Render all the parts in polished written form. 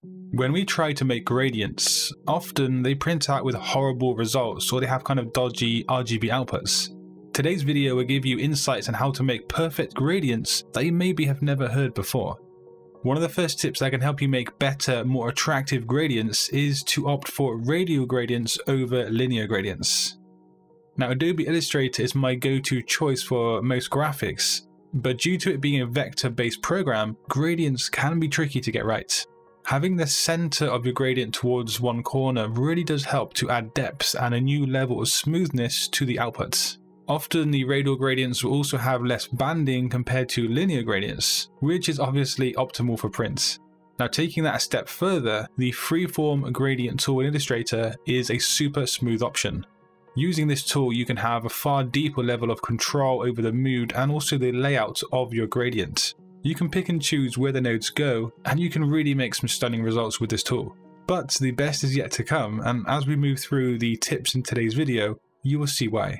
When we try to make gradients, often they print out with horrible results or they have kind of dodgy RGB outputs. Today's video will give you insights on how to make perfect gradients that you maybe have never heard before. One of the first tips that can help you make better, more attractive gradients is to opt for radial gradients over linear gradients. Now, Adobe Illustrator is my go-to choice for most graphics, but due to it being a vector-based program, gradients can be tricky to get right. Having the center of your gradient towards one corner really does help to add depth and a new level of smoothness to the outputs. Often the radial gradients will also have less banding compared to linear gradients, which is obviously optimal for print. Now, taking that a step further, the freeform gradient tool in Illustrator is a super smooth option. Using this tool, you can have a far deeper level of control over the mood and also the layout of your gradient. You can pick and choose where the nodes go, and you can really make some stunning results with this tool. But the best is yet to come, and as we move through the tips in today's video, you will see why.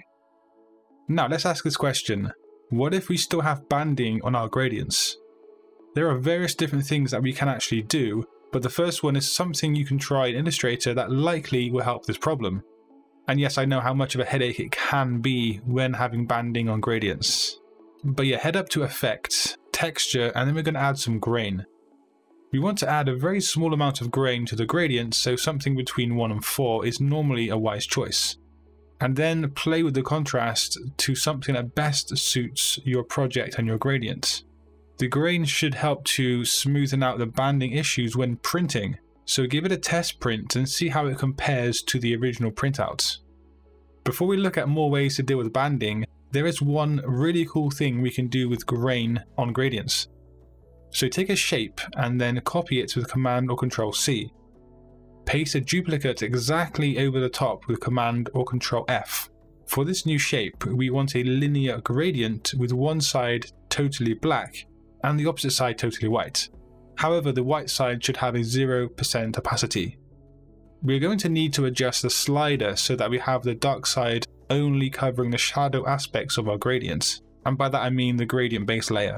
Now let's ask this question: what if we still have banding on our gradients? There are various different things that we can actually do, but the first one is something you can try in Illustrator that likely will help this problem. And yes, I know how much of a headache it can be when having banding on gradients. But yeah, head up to Effect, Texture, and then we're going to add some grain. We want to add a very small amount of grain to the gradient, so something between 1 and 4 is normally a wise choice. And then play with the contrast to something that best suits your project and your gradient. The grain should help to smoothen out the banding issues when printing, so give it a test print and see how it compares to the original printout. Before we look at more ways to deal with banding, there is one really cool thing we can do with grain on gradients. So take a shape and then copy it with Command or Control C. Paste a duplicate exactly over the top with Command or Control F. For this new shape, we want a linear gradient with one side totally black and the opposite side totally white. However, the white side should have a 0% opacity. We're going to need to adjust the slider so that we have the dark side only covering the shadow aspects of our gradient, and by that I mean the gradient base layer.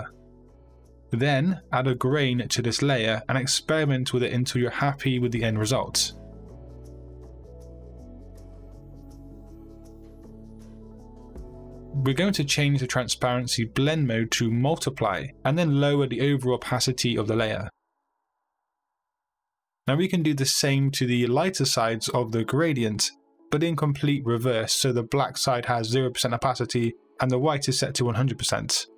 Then add a grain to this layer and experiment with it until you're happy with the end result. We're going to change the transparency blend mode to multiply and then lower the overall opacity of the layer. Now we can do the same to the lighter sides of the gradient, but in complete reverse, so the black side has 0% opacity and the white is set to 100%.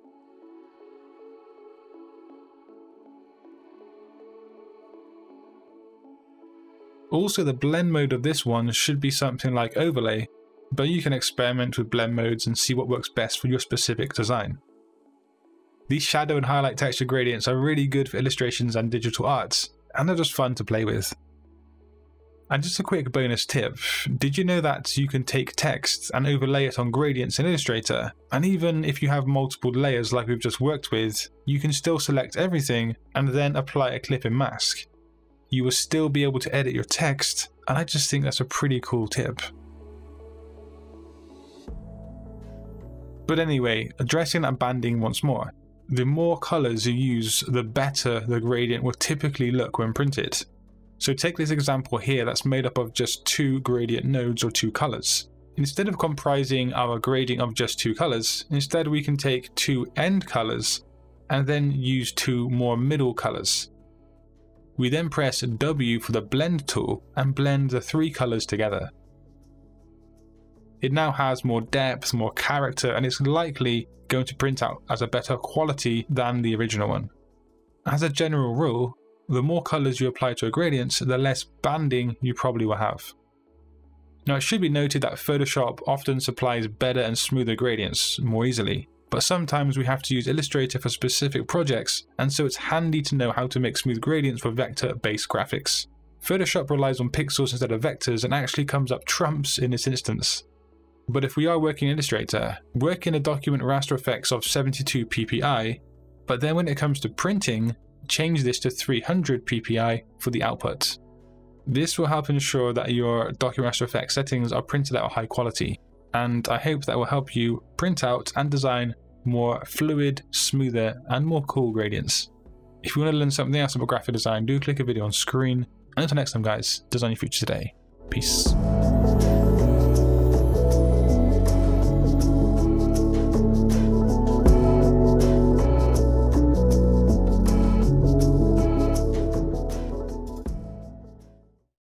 Also, the blend mode of this one should be something like overlay, but you can experiment with blend modes and see what works best for your specific design. These shadow and highlight texture gradients are really good for illustrations and digital arts, and they're just fun to play with. And just a quick bonus tip, did you know that you can take text and overlay it on gradients in Illustrator? And even if you have multiple layers like we've just worked with, you can still select everything and then apply a clip and mask. You will still be able to edit your text, and I just think that's a pretty cool tip. But anyway, addressing that banding once more. The more colors you use, the better the gradient will typically look when printed. So take this example here that's made up of just 2 gradient nodes or 2 colors. Instead of comprising our gradient of just 2 colors, instead we can take 2 end colors and then use 2 more middle colors. We then press W for the blend tool and blend the 3 colors together. It now has more depth, more character, and it's likely going to print out as a better quality than the original one. As a general rule, the more colors you apply to a gradient, the less banding you probably will have. Now, it should be noted that Photoshop often supplies better and smoother gradients more easily, but sometimes we have to use Illustrator for specific projects, and so it's handy to know how to make smooth gradients for vector-based graphics. Photoshop relies on pixels instead of vectors and actually comes up trumps in this instance. But if we are working in Illustrator, work in a document raster effects of 72 ppi, but then when it comes to printing, change this to 300 ppi for the output. This will help ensure that your document raster effects settings are printed at a high quality, and I hope that will help you print out and design more fluid, smoother, and more cool gradients. If you want to learn something else about graphic design, do click a video on screen. And until next time guys, design your future today. Peace.